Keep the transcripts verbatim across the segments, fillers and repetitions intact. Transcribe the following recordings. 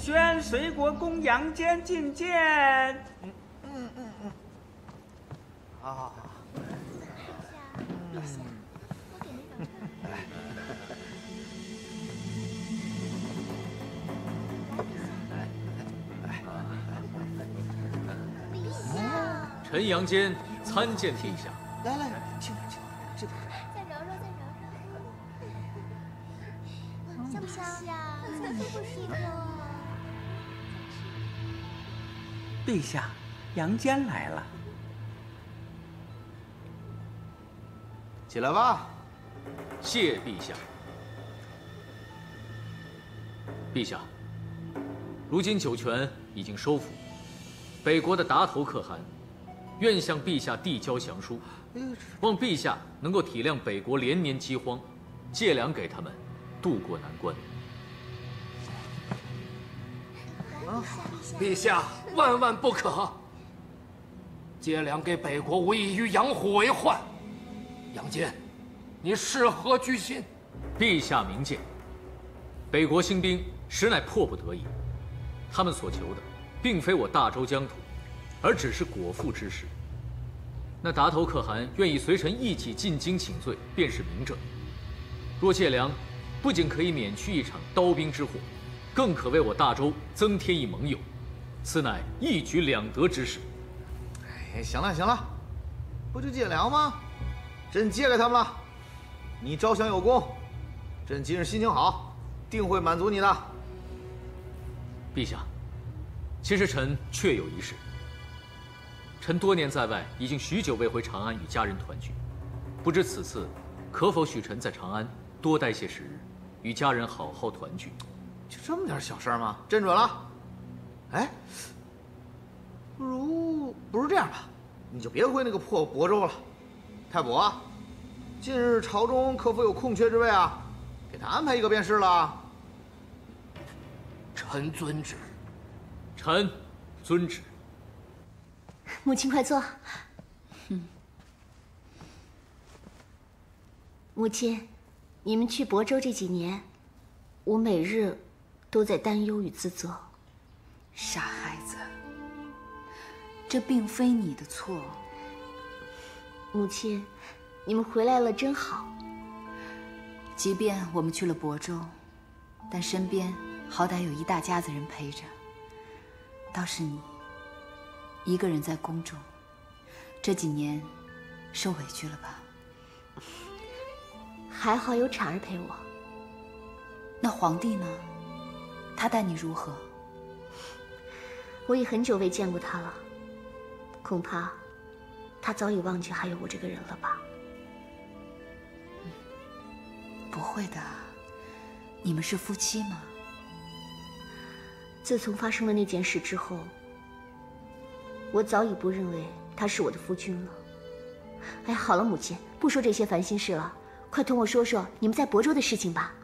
宣隋国公杨坚觐见。 嗯嗯嗯嗯。好好好。 陛下，我给那个。陛下。 臣杨坚参见陛下。 来来，请坐，请坐，这边。 再揉揉，再揉揉。香不香呀？怎么不是呢？ 陛下，杨坚来了。 起来吧。 谢陛下。陛下，如今酒泉已经收复，北国的达头可汗愿向陛下递交降书，望陛下能够体谅北国连年饥荒，借粮给他们，渡过难关。 陛下万万不可！借粮给北国无异于养虎为患。杨坚，你是何居心？ 陛下明鉴，北国兴兵实乃迫不得已，他们所求的，并非我大周疆土，而只是果腹之食。那达头可汗愿意随臣一起进京请罪，便是明证。若借粮，不仅可以免去一场刀兵之祸，更可为我大周增添一盟友，此乃一举两得之事。 哎，行了行了，不就借粮吗？朕借给他们了，你招降有功，朕今日心情好，定会满足你的。 陛下，其实臣确有一事。臣多年在外，已经许久未回长安与家人团聚，不知此次可否许臣在长安多待些时日，与家人好好团聚？ 就这么点小事吗？朕准了。哎，不如不如这样吧，你就别回那个破亳州了。太伯啊，近日朝中可否有空缺之位啊？给他安排一个便是了。 臣遵旨。 臣遵旨。 母亲快坐。嗯。母亲，你们去亳州这几年，我每日都在担忧与自责。 傻孩子，这并非你的错。 母亲，你们回来了真好。 即便我们去了亳州，但身边好歹有一大家子人陪着。倒是你，一个人在宫中，这几年受委屈了吧？ 还好有产儿陪我。 那皇帝呢？他待你如何？ 我已很久未见过他了，恐怕他早已忘记还有我这个人了吧？ 嗯，不会的，你们是夫妻吗？ 自从发生了那件事之后，我早已不认为他是我的夫君了。哎，好了，母亲，不说这些烦心事了，快同我说说你们在亳州的事情吧。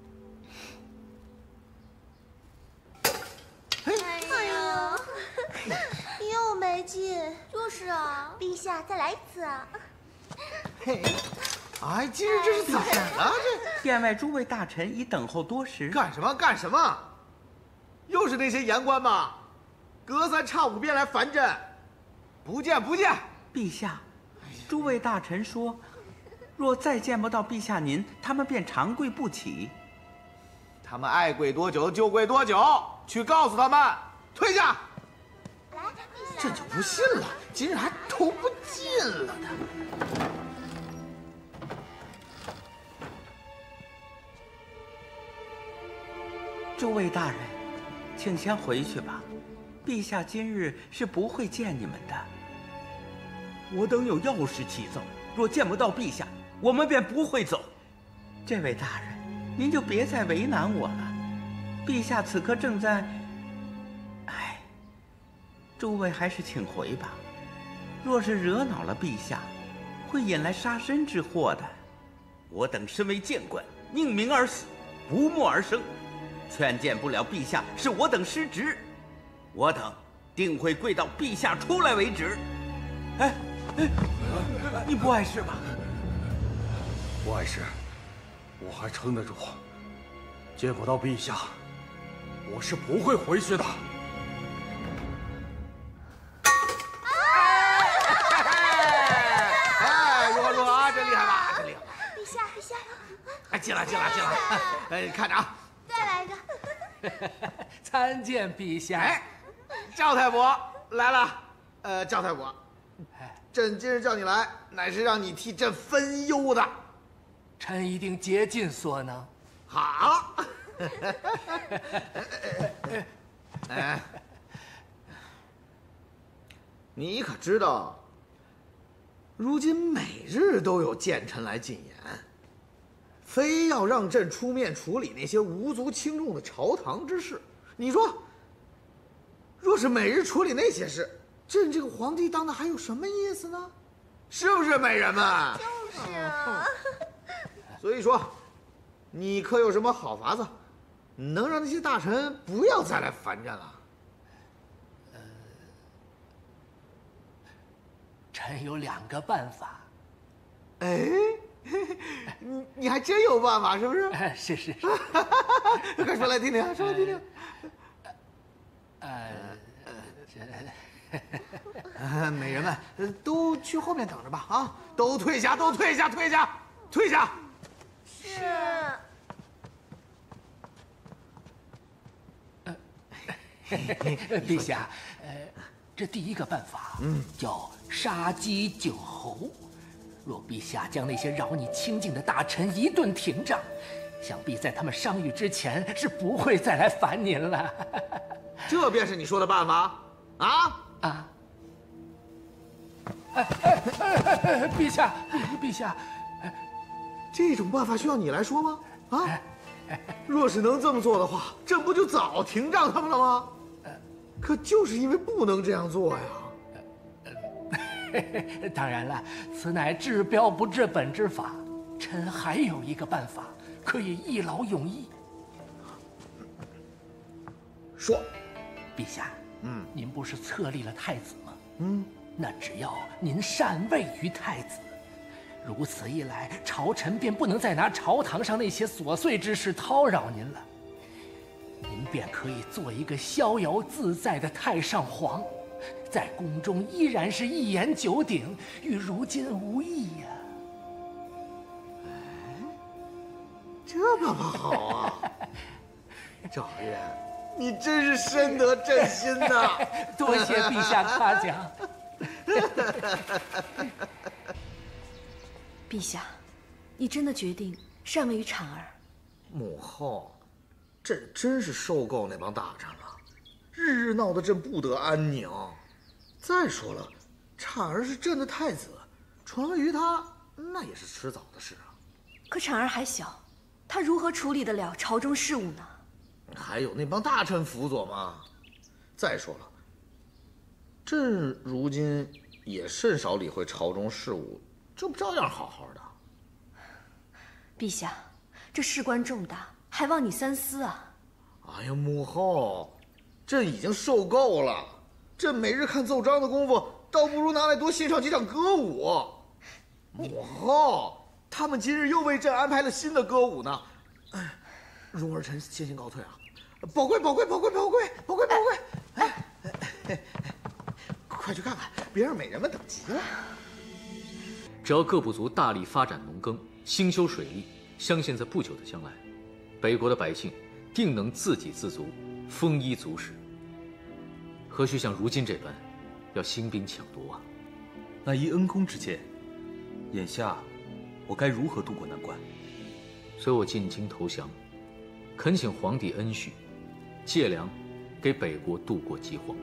哎呦，又没劲。就是啊，陛下再来一次啊。 嘿，哎，今日这是怎么了？这殿外诸位大臣已等候多时。 干什么干什么？又是那些言官吗？隔三差五便来烦朕，不见不见。 陛下，诸位大臣说，若再见不到陛下您，他们便长跪不起。 他们爱跪多久就跪多久，去告诉他们退下。 来，陛下， 朕就不信了，今日还投不进了呢。 诸位大人，请先回去吧。陛下今日是不会见你们的。我等有要事启奏，若见不到陛下，我们便不会走。这位大人，您就别再为难我了。陛下此刻正在……哎，诸位还是请回吧。若是惹恼了陛下，会引来杀身之祸的。我等身为谏官，宁鸣而死，不默而生。劝谏不了陛下，是我等失职，我等定会跪到陛下出来为止。哎哎，你不碍事吧？ 不碍事，我还撑得住。见不到陛下， 我是不会回去的。 哎，如何如何啊？真厉害吧？真厉害！ 陛下，陛下， 哎，进来，进来，进来！哎，看着啊， 再来一个。 参见陛下。 哎，赵太伯来了。呃，赵太伯，朕今日叫你来，乃是让你替朕分忧的。 臣一定竭尽所能。 好。哎，你可知道，如今每日都有谏臣来进言，非要让朕出面处理那些无足轻重的朝堂之事。你说，若是每日处理那些事，朕这个皇帝当的还有什么意思呢？是不是，美人们？ 就是啊。 所以说，你可有什么好法子，能让那些大臣不要再来烦朕了？ 呃，臣有两个办法。 哎，你你还真有办法，是不是？ 哎，是是是。 快说来听听，说来听听。 呃， 这，美人们都去后面等着吧！啊，都退下，都退下，退下，退下。 是。 陛下，呃，这第一个办法，嗯，叫杀鸡儆猴。若陛下将那些扰你清静的大臣一顿廷杖，想必在他们伤愈之前是不会再来烦您了。 这便是你说的办法啊啊！哎哎哎！陛下，陛下， 这种办法需要你来说吗？啊！若是能这么做的话，朕不就早廷杖他们了吗？可就是因为不能这样做呀。 当然了，此乃治标不治本之法。臣还有一个办法，可以一劳永逸。 说， 陛下， 嗯， 您不是册立了太子吗？ 嗯， 那只要您禅位于太子，如此一来，朝臣便不能再拿朝堂上那些琐碎之事叨扰您了。您便可以做一个逍遥自在的太上皇。在宫中依然是一言九鼎，与如今无异呀。 哎，这办法好啊！赵爷，你真是深得朕心呐！ 多谢陛下夸奖。 陛下，你真的决定禅位于产儿？ 母后，朕真是受够那帮大臣了，日日闹得朕不得安宁。再说了，产儿是朕的太子，传位于他，那也是迟早的事啊。 可产儿还小，他如何处理得了朝中事务呢？ 还有那帮大臣辅佐嘛。再说了，朕如今也甚少理会朝中事务，这不照样好好的？ 陛下，这事关重大，还望你三思啊！ 哎呀，母后，朕已经受够了。朕每日看奏章的功夫，倒不如拿来多欣赏几场歌舞。母后，他们今日又为朕安排了新的歌舞呢。哎，容儿臣先行告退啊！宝贵，宝贵，宝贵，宝贵，宝贵，宝贵！哎，哎哎哎快去看看，别让美人们等急了。 只要各部族大力发展农耕，兴修水利，相信在不久的将来，北国的百姓定能自给自足，丰衣足食。何须像如今这般，要兴兵抢夺啊？ 那依恩公之见，眼下我该如何渡过难关？ 随我进京投降，恳请皇帝恩许，借粮给北国渡过饥荒。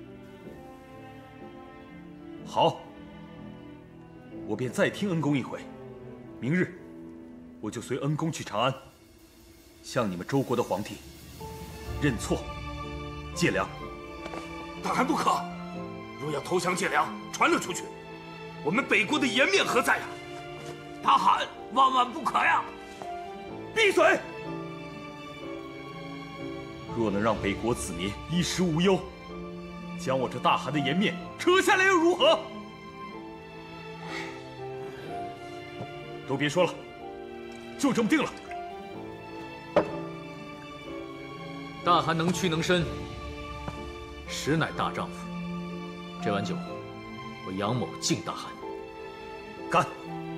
好，我便再听恩公一回。明日我就随恩公去长安，向你们周国的皇帝认错，借粮。 大汗不可！若要投降借粮，传了出去，我们北国的颜面何在呀？大汗万万不可呀！ 闭嘴！若能让北国子民衣食无忧，将我这大汗的颜面扯下来又如何？都别说了，就这么定了。 大汗能屈能伸，实乃大丈夫。这碗酒，我杨某敬大汗。 干！